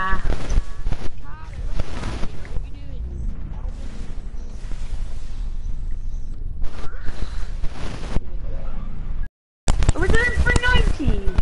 We're doing 390.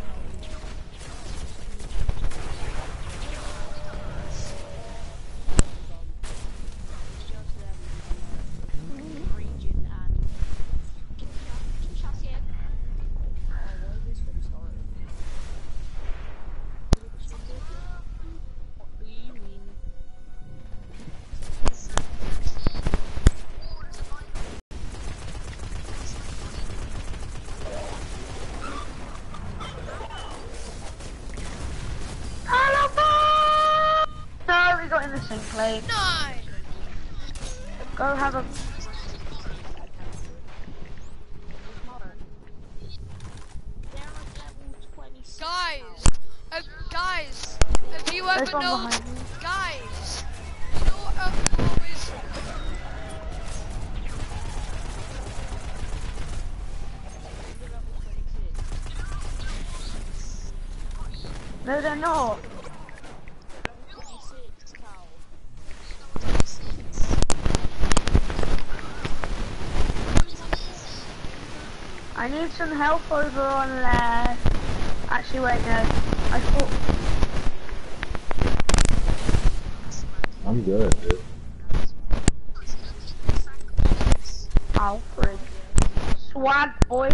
No, we got in the sink plate. No! Go have a... Guys, have you There's ever one known, behind you. guys, you know what always, No, they're not. I need some help over on left. Actually, wait, no. I thought... I'm good, dude. Alfred. Swag, boy.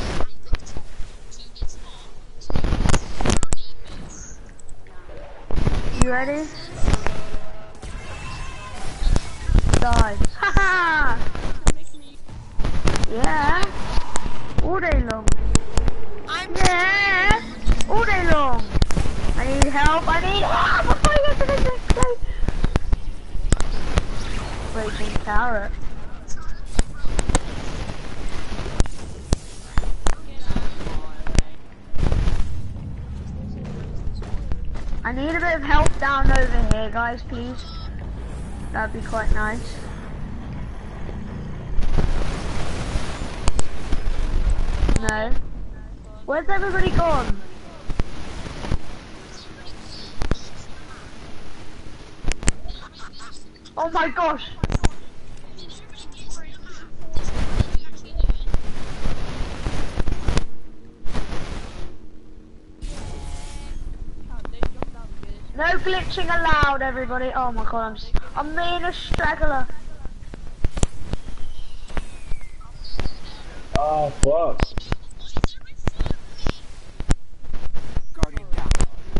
You ready? Die. Haha! Yeah. All day long. Yeah. All day long. I need help. I need help before I get to the next place. Raging carrot. I need a bit of help down over here, guys, please. That'd be quite nice. No. Where's everybody gone? Oh my gosh! No glitching allowed, everybody. Oh my god, I'm being a straggler. Oh, fuck. Guardian down.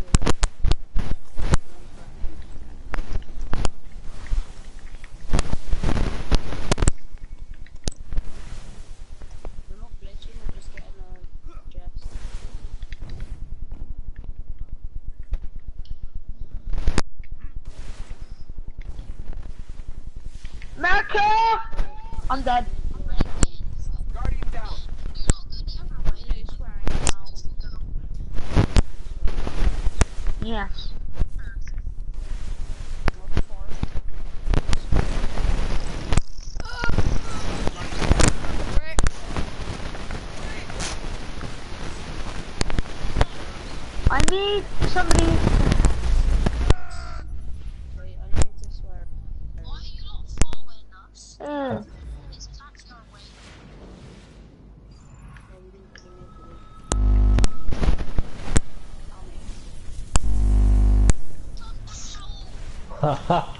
We're not glitching, we're just getting a chest. America! I'm dead. Guardian down. Yes. I need somebody. Wait, I need to swear. Why are you not following us? It's attacking our way. Haha.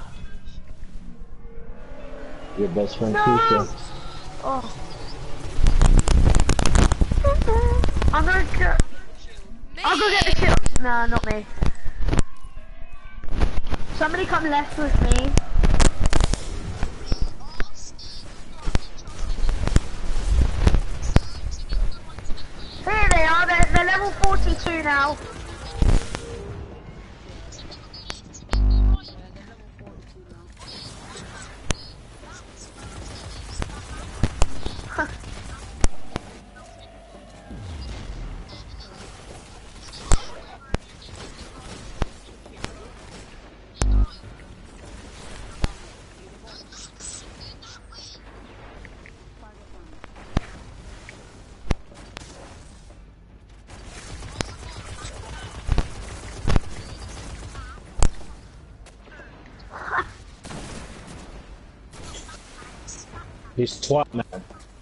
Your best friend, No. Keisha. Oh. I'm gonna go. I'll go get the kill. No, not me. Somebody come left with me. Here they are. They're level 42 now. He's twat man.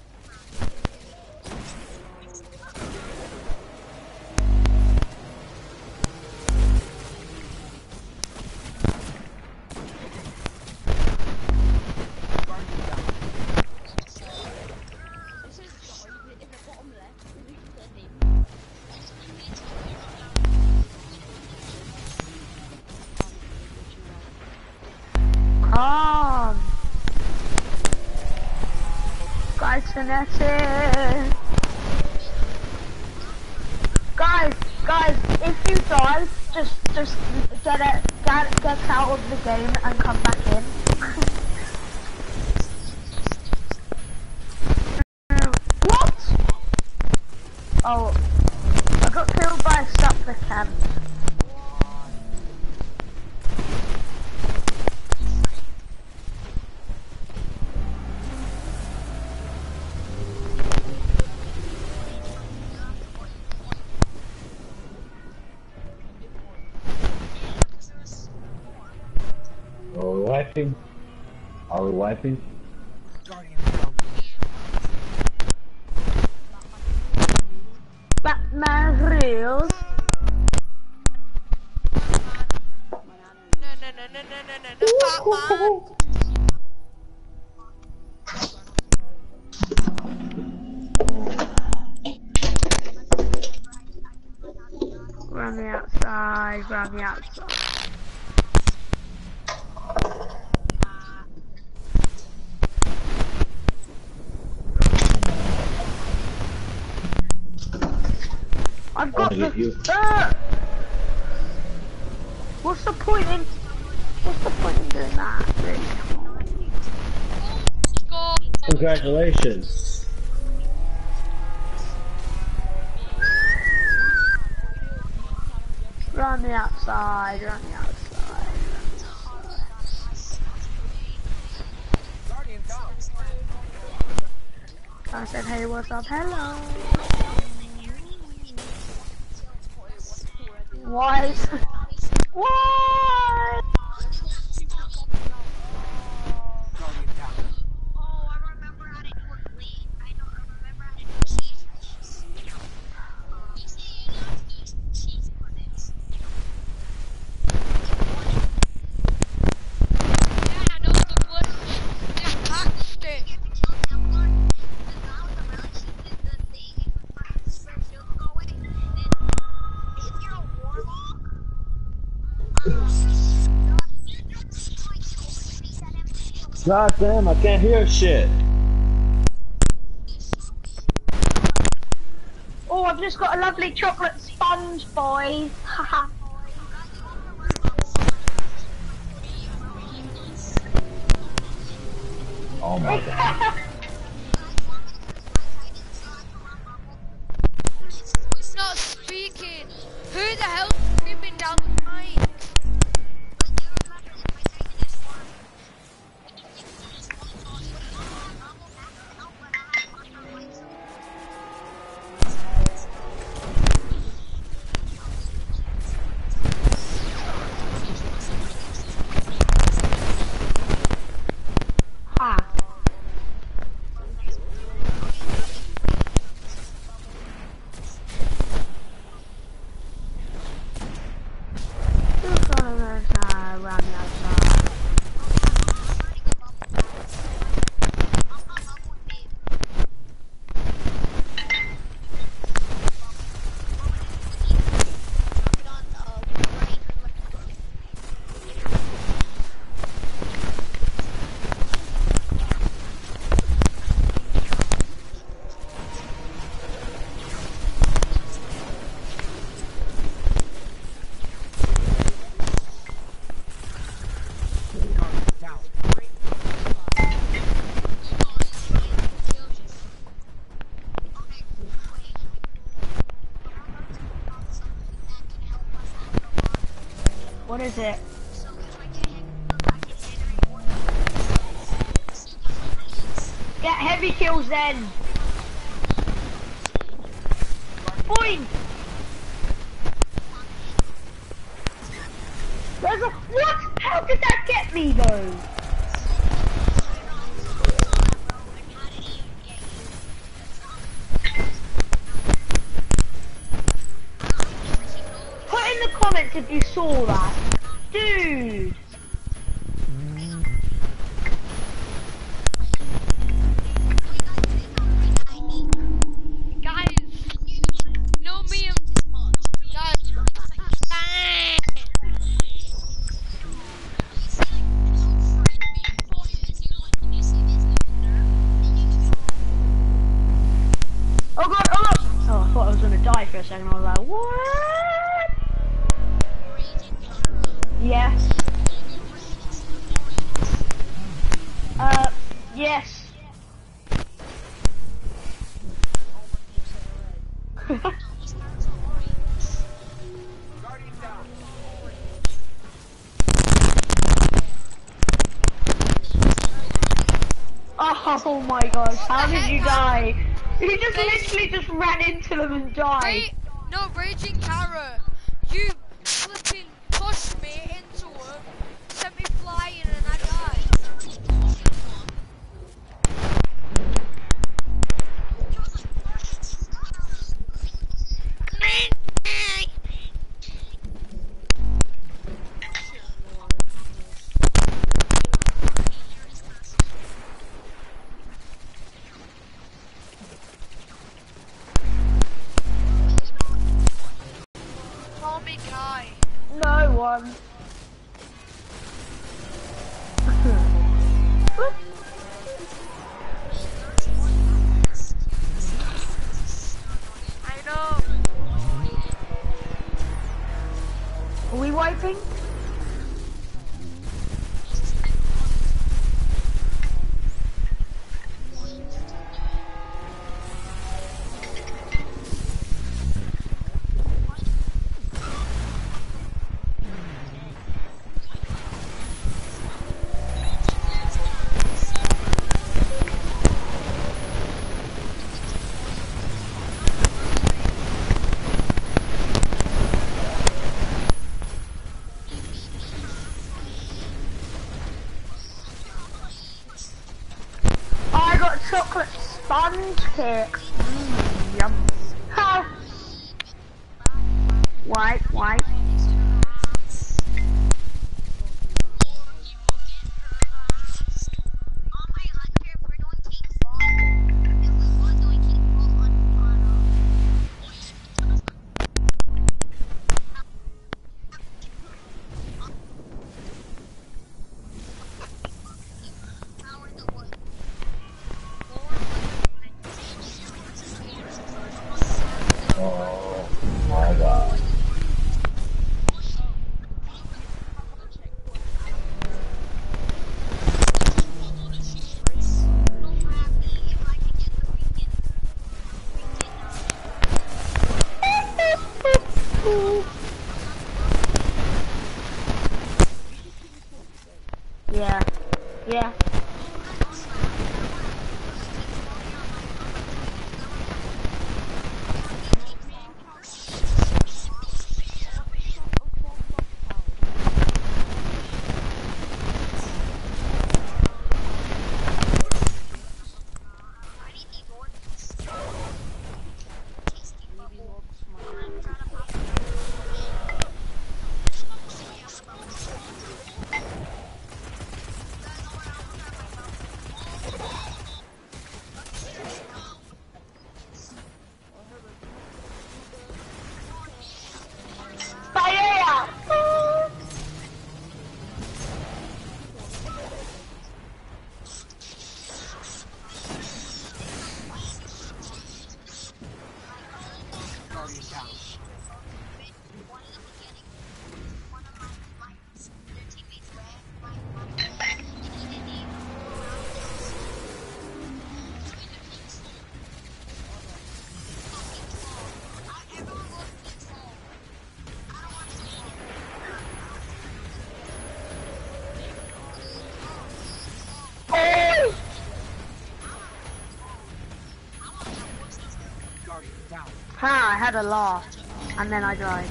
This is in the bottom left. We can put a name. Calm. Guys, Finetti. Guys, if you die, just get out of the game and come back in. What? Oh, I got killed by a supplicant. Are we wiping? Are we wiping? Guardian down. Batman reels. No, Batman. Run the outside, run the outside. I've got Wanna get you? What's the point in doing that? Really? Go. Congratulations. Run the outside, run the outside. Guardian down. I said, hey, what's up? Hello. Why? Why? Guardian down. Oh, I remember how to do a bleed. I don't remember how to do cheese. You see, you know, cheese on it. Yeah, I know the blood. They patched it. You have to kill Templar, the guy with the relic sheet, the thing where the shield will go away. And if you're a warlock, God damn, I can't hear shit. Oh, I've just got a lovely chocolate sponge, boys. Haha. Oh my god. It's not speaking. Who the hell is screaming down the mic? Ha. Just run outside, run outside. Guardian down. What is it? Get heavy kills then. Boing. There's a what? How did that get me though? comments if you saw that. Dude! Guys, no me and guys. Oh god, oh! Oh, I thought I was gonna die for a second. I was like, what? Yeah. Yes. Guardian down. Oh my gosh, how did you die? You just literally just ran into them and died. No, Raging Carrot, you flipping pushed me into her, sent me flying, and I died. Call me Kai. No one. I know. Are we wiping? I got chocolate sponge cake. Yum. Ha! White. Oh my god. Yeah. Fire! Guardian down. Oh! Guardian down. Ha, I had a laugh. And then I died.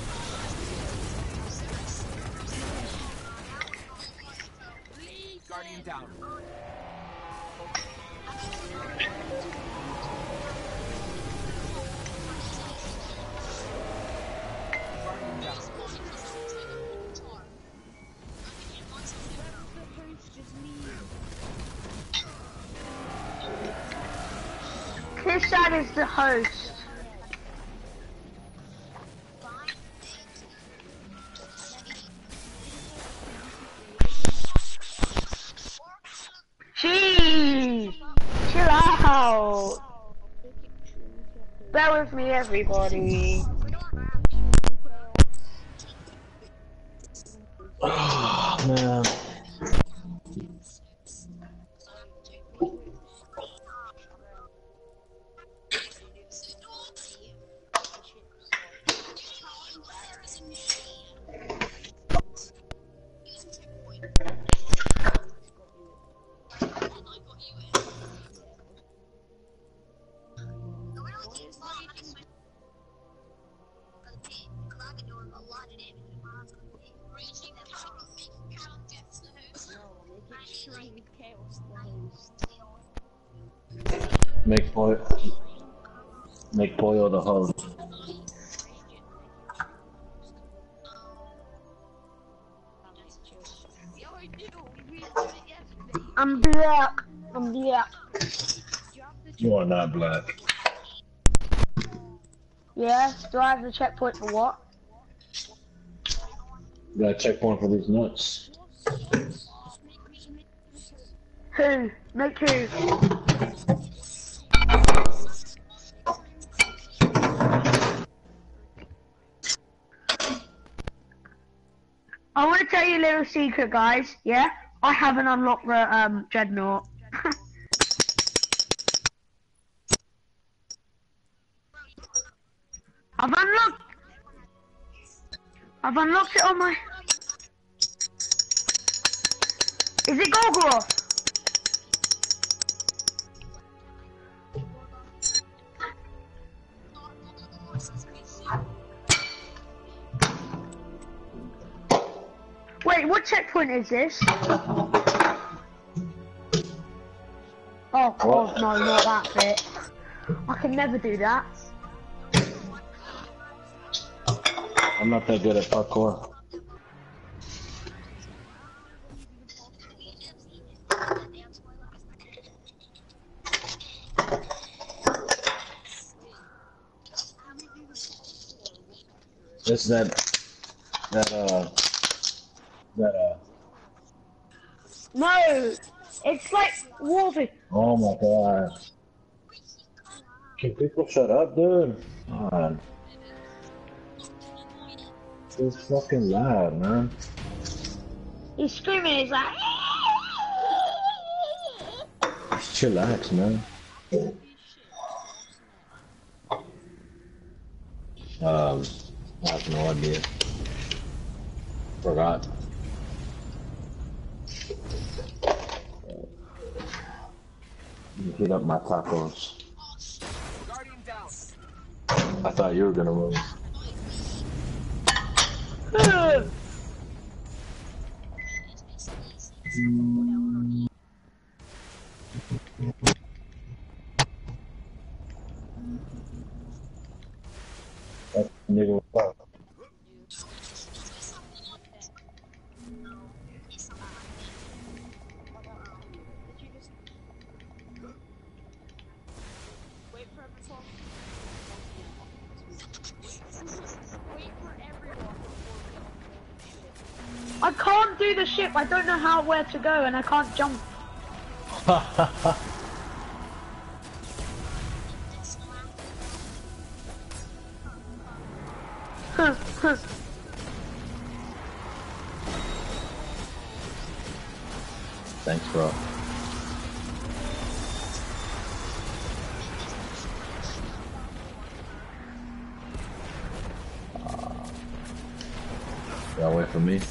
Guardian Guardian down. Guardian down. His dad is the host. Jeez! Chill out! Bear with me, everybody. Oh, man. Make Boyo the host. I'm black. I'm black. You are not black. Yes, do I have the checkpoint for what? You got a checkpoint for these nuts. Who? Make who? I want to tell you a little secret, guys. Yeah? I haven't unlocked the Dreadnought. I've unlocked it on my... Is it Golgoroth? Wait, what checkpoint is this? Oh god, no, not that bit. I can never do that. I'm not that good at parkour. It's that No! It's like Warby. oh my god. Can people shut up, dude? God. It's fucking loud, man. He's screaming, he's like... Chillax, man. I have no idea. Forgot. Heat up my tacos. Guardian down. I thought you were gonna move. That nigga was fuck. I can't do the ship, I don't know where to go, and I can't jump. Thanks, bro. Y'all wait for me.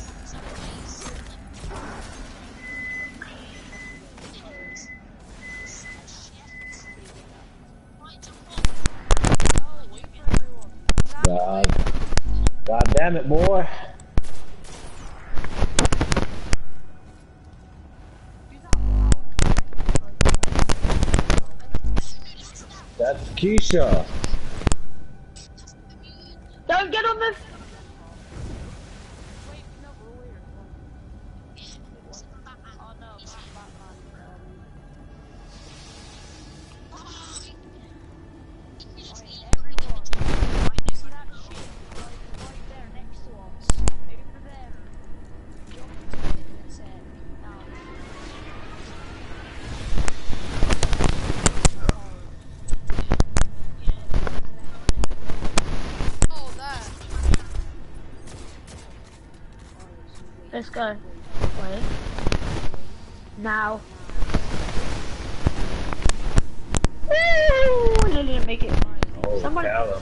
God damn it, boy. Keisha. Don't get on the. Wait, no, we're weird. Oh no, Batman. Alright, everyone. See that ship? Right there next to us. Over there. Jump to it and say, now. Oh, there. Let's go. Wait. Now. Woo! I didn't make it. Oh, Someone- Callum.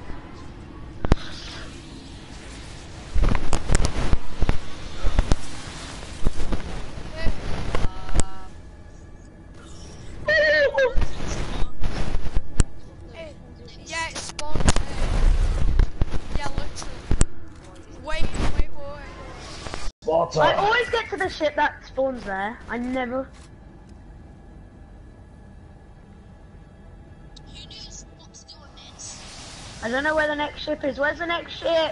Yeah, it spawned. Yeah, literally. Wait. What's I up? always get to the ship that spawns there. I never. Who knows what to do on this? I don't know where the next ship is. Where's the next ship?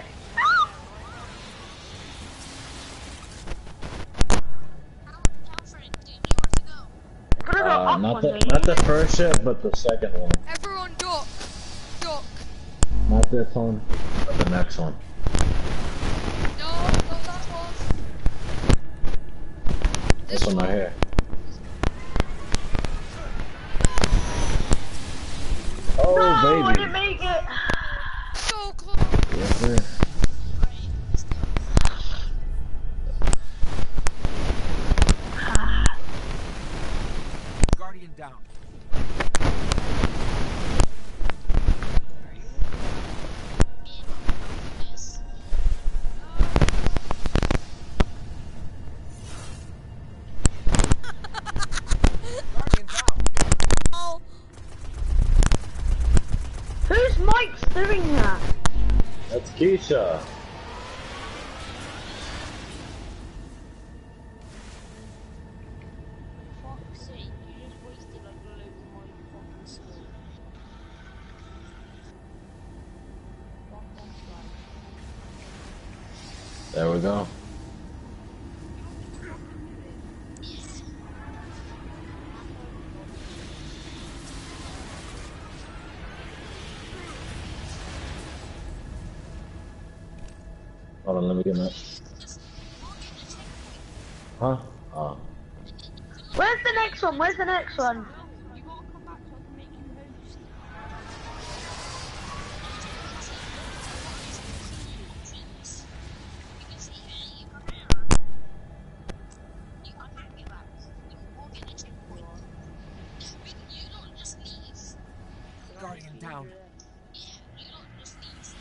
Alfred, do you know where to go? We're gonna go up Not one the day. not the first ship, but the second one. Everyone duck. Duck. Not this one, but the next one. No, not that one. This one right here. Oh, No, I baby. didn't make it. So close. Yes, sir. Guardian down. Yes. Guardian down. Oh, Whose mic's doing that? That's Keisha. Fuck's sake, you just wasted like loads of my fucking skill. Fuck off, man. There we go. Hold on, let me get that. Huh? Oh. Where's the next one? Where's the next one? No, you gotta come back so I can make you host. You can see here, you come here. You can't get back. You can walk in the checkpoint. You don't just leave. Guardian down. Yeah, you don't just leave.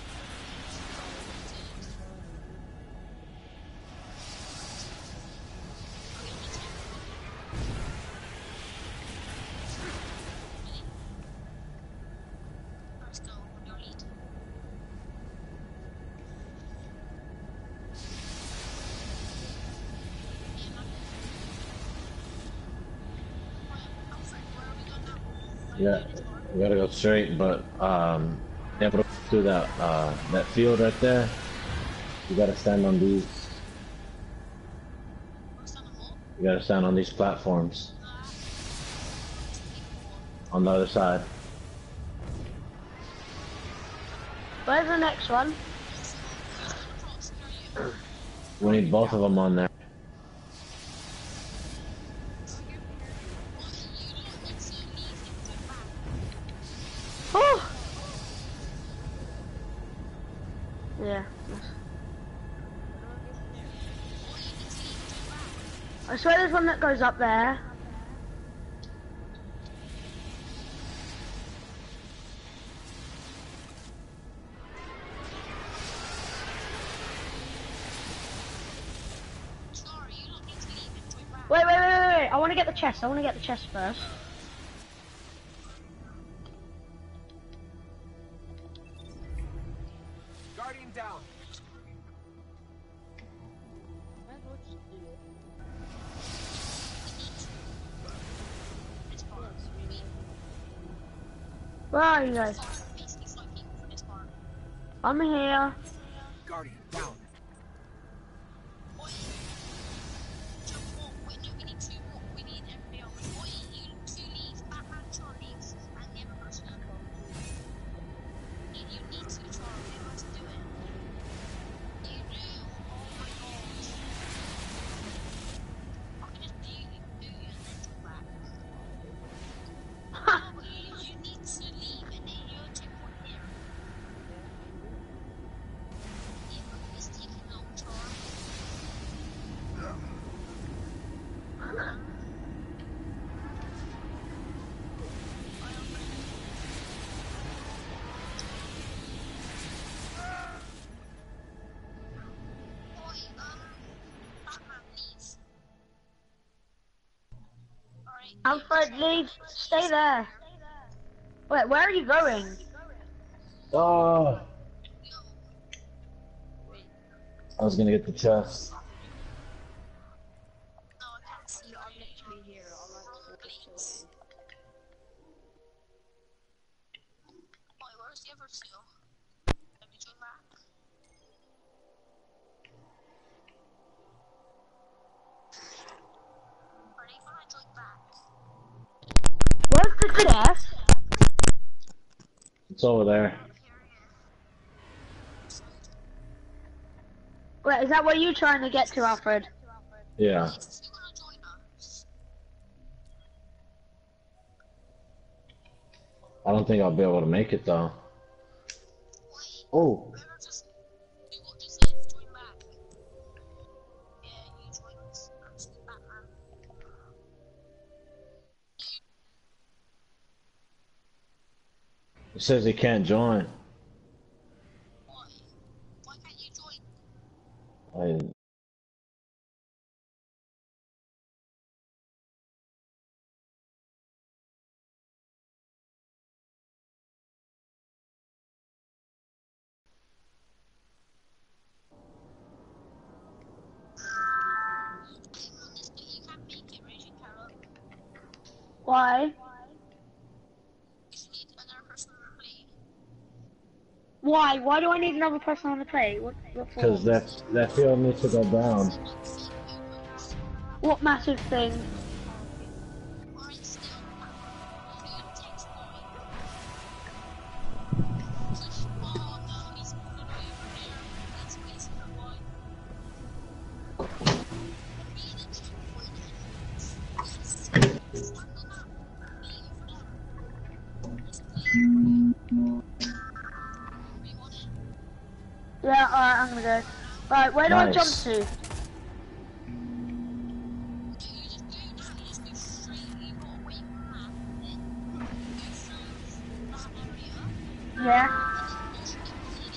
Let's go on your lead. Alfred, where are we going now? Yeah, we gotta go straight, but yeah, but through that that field right there, you gotta stand on these. What's on the wall? You gotta stand on these platforms on the other side. Where's the next one? Cross, where are you? We need both of them on there. Oh! Yeah. I swear there's one that goes up there. Sorry, you don't need to leave and go back. Wait. I want to get the chest. I want to get the chest first. Guardian down. Might as well just do it. Where are you guys? Basically 5 people for this part. I'm here. Guardian down. Oi. Jump up. Wait, no, we need 2 more. We need everybody else. Oi, you 2 leave. Batman, Charlie leaves. And the other person. You need to, Charlie. You have to do it. You do. Oh my god. I can just do you and then jump back. No, but you need to leave and then you're checkpoint here. Yeah, but it's taking long, Charlie. Oi, Batman, please. Alright. Alfred, leave. Stay there. Wait, where are you going? Oh, I was gonna get the chest. No, I can't see. I'm literally here. I'm like, please. Oi, where's the other 2? Let me join back. Are they gonna join back? Where's the chest? It's over there. Wait, is that where you're trying to get to, Alfred? Yeah. Is he gonna join us? I don't think I'll be able to make it though. Wait, Oh, whoever just do what just said, join back. Yeah, you joined. That's Batman. it says he can't join. Why? Why can't you join? I, Even on this bit, you can't make it, Raging Carrot. Why? You need another person to play. Why? Why do I need another person on the play? What for? Because that field needs to go down. Like, same movements. What massive thing? Alright, still. Clean text boy. Oh no, he's moving over there. That's wasting a boy. Be the checkpoint enemies. Yes. Stand on that. Be over there. Just play. We want it. Yeah, alright, I'm gonna go. Right, where do I jump Nice. to? You just do that, you just go straight, you got to wait for that, and then go through that area, Yeah. and then once you get to the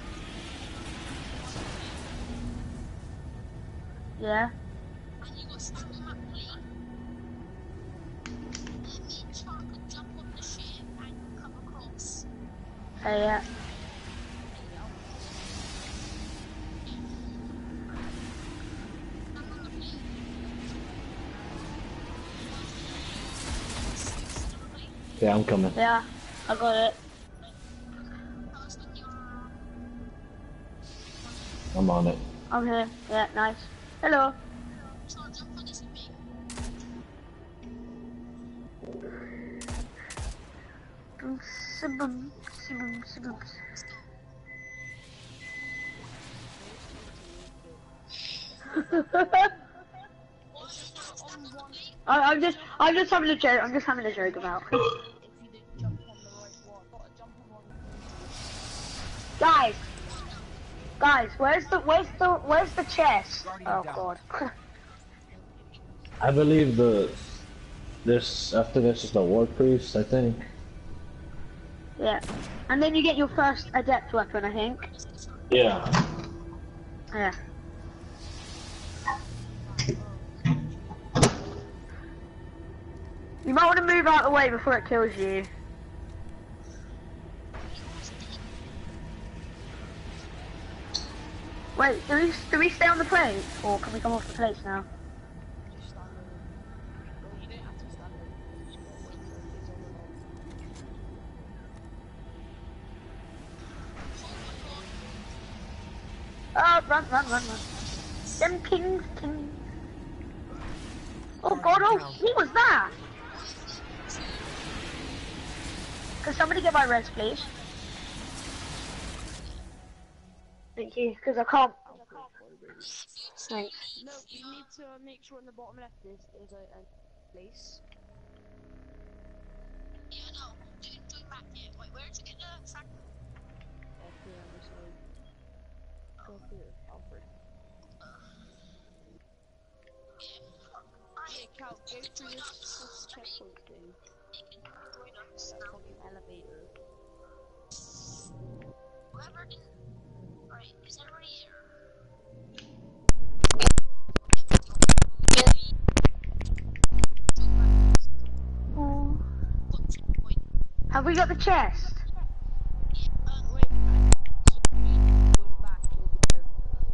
Yeah. and you got to stand on that plane, and me and Char could jump on the ship and come across. Hey, yeah. Stand on the plane. Stand on the plane. Yeah, I'm coming. Yeah. I got it. Tell us when you're I'm on it. I'm here. Yeah, nice. Hello. Char, jump on this with me. Boom, boom, boom, boom. Let's go. Why is that stand on the plane? I'm just having a joke. I'm just having a joke about. If you didn't jump on the right one, gotta jump on one. Guys, where's the chest? Oh god. I believe after this is the war priest, I think. Yeah. And then you get your first adept weapon, I think. Yeah. Yeah. You might want to move out of the way before it kills you. Wait, do we stay on the plate? Or can we come off the place now? Just stand on it. Well, you don't have to stand on it. You just gotta wait for it to run, run, run, run. Them kings. Oh god, oh, what was that? Could somebody get my res, please? Thank you, because I can't. Thanks. No, you need to make sure on the bottom left there's a place. Yeah, no. Doing back here. Wait, where did you get the fragment? Up here on this side. Go up here, Alfred. Yeah, Cal, go through this checkpoint thing. Join us. That fucking elevator. Whoever can. Right, is everybody here? Oh. What checkpoint? Have we got the chest? Wait, going back over here.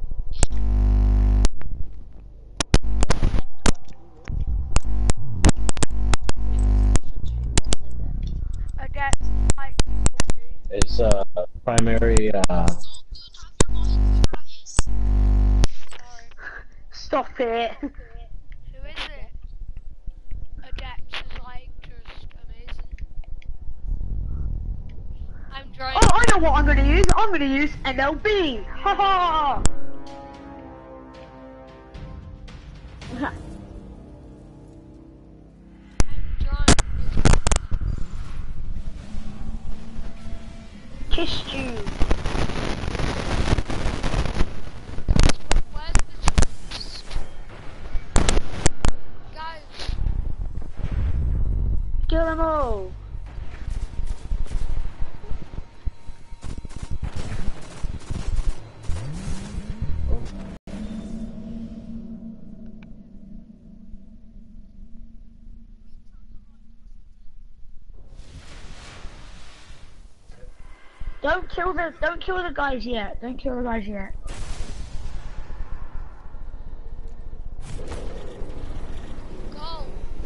Adept, like, It's primary sorry. Stop it. Who is it? Adept is like just amazing. I'm trying. Oh, I know what I'm gonna use. I'm gonna use MLB. Haha. I'm trying. Kissed you. Where's the chest? Guys, Kill them all. Don't kill the guys yet. Don't kill the guys yet. go.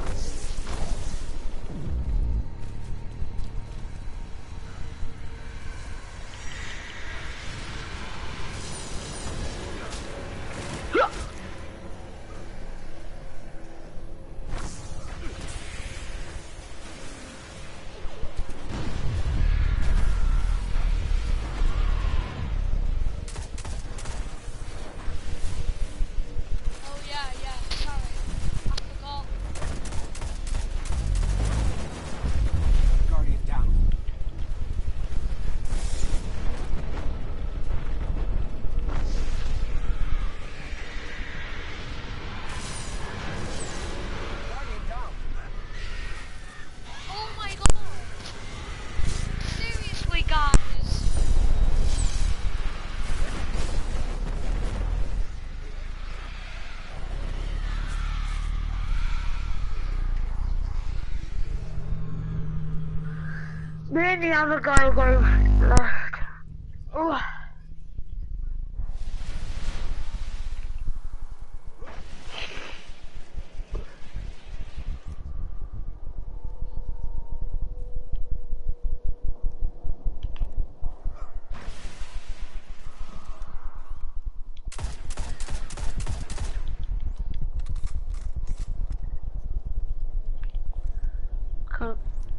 Oh yeah, sorry. I forgot. Guardian down. Guardian down. Oh my god! Seriously, guys! Me and the other guy will go left. Oh. Come.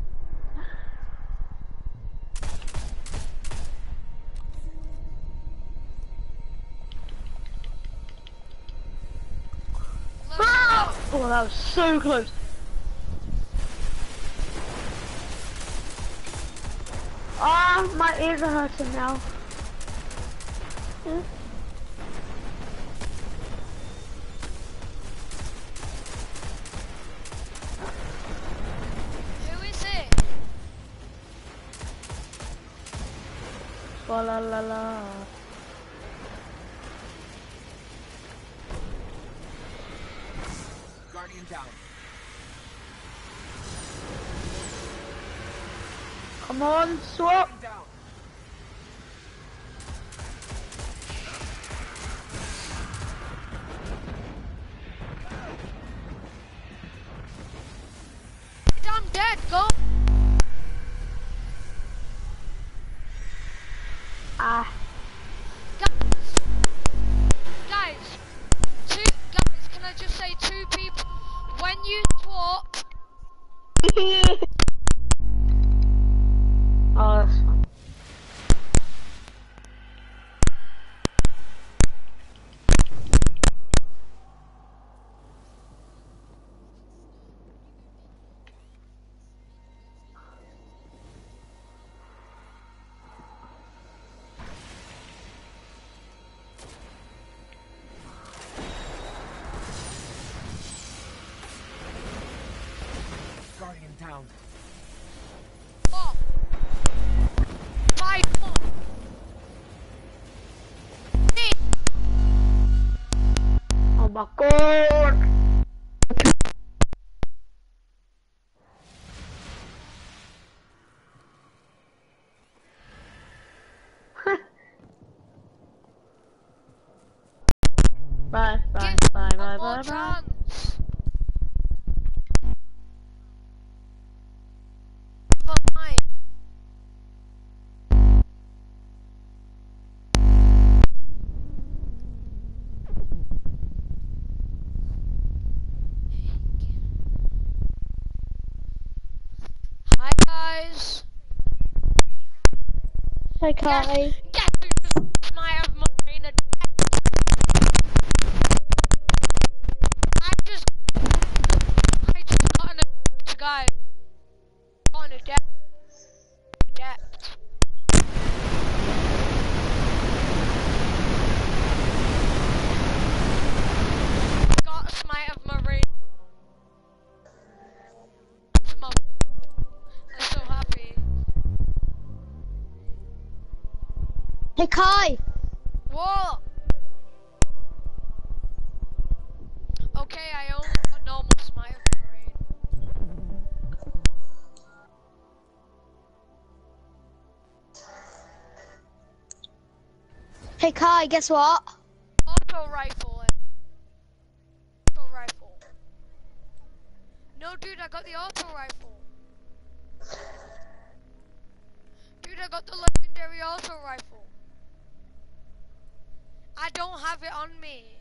Look, Ah! Oh, that was so close. Ah, my ears are hurting now. Hmm? who is it? La la la la. Guardian down. Come on, swap. Guardian down. I'm dead, go! Ah, Guys! just say two people? When you swap, Oh, that's fun. Guardian down. oh, 5 more. Oh my god! Bye, bye, Give bye, bye, one more bye, bye. chance. For mine. Hi guys. Hey Kai. Guess who just might have mine a I just got an a guy. On a depth. Got a smite of marine. I'm so happy. Hey Kai. What? Okay, I only got normal smite of marine. Hey Kai, guess what? Auto rifle. Auto rifle. No, dude, I got the auto rifle. Dude, I got the legendary auto rifle. I don't have it on me.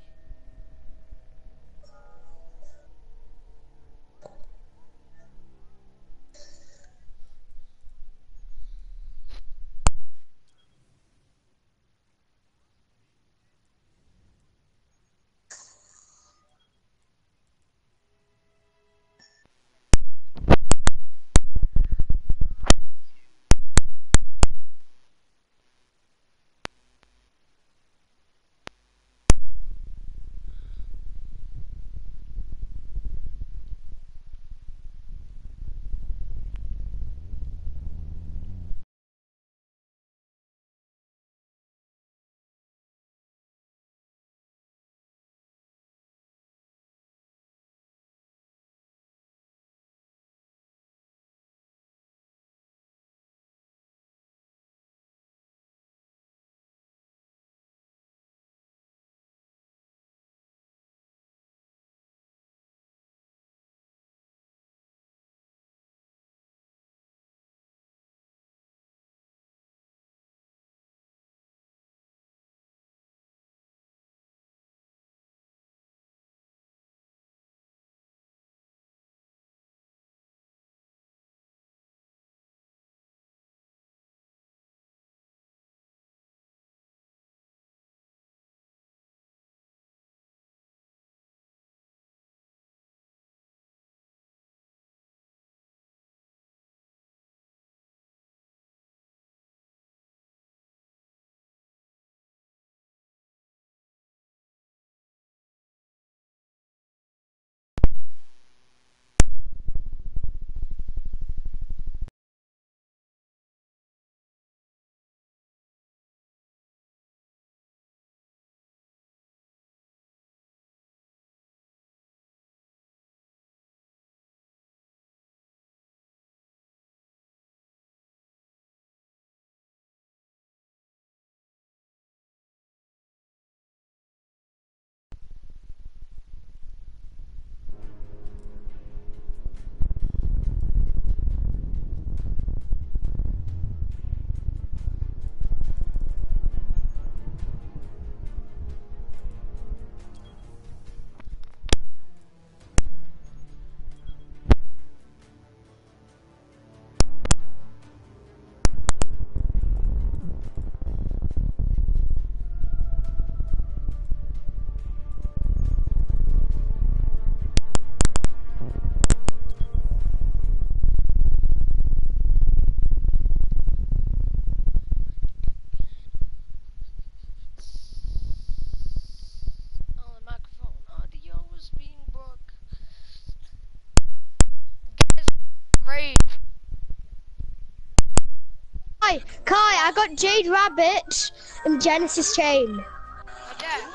Kai, I got Jade Rabbit and Genesis Chain. I dare.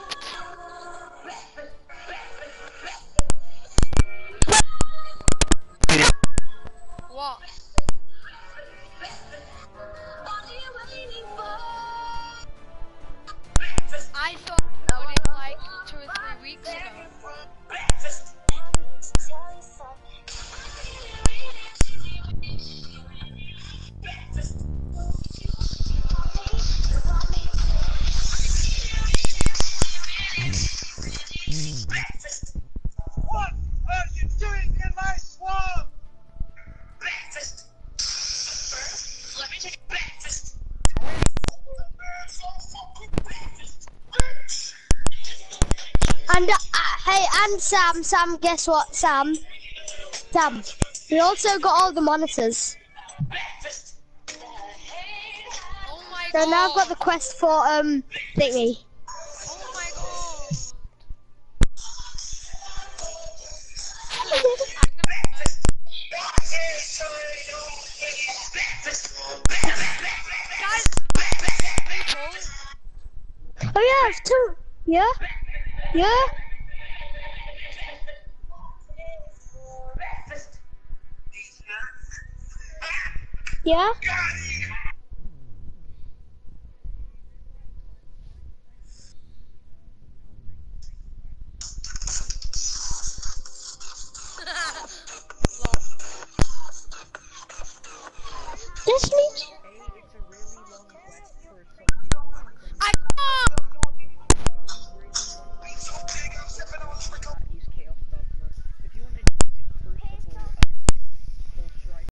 What? I thought about it like 2 or 3 weeks ago. What are you doing in my swamp? Breakfast. Let me take breakfast. And hey, and Sam, guess what, Sam, we also got all the monitors. Oh my So god. now I've got the quest for thingy. Oh my god. Guys, people. Oh yeah, it's 2. Yeah. Yeah.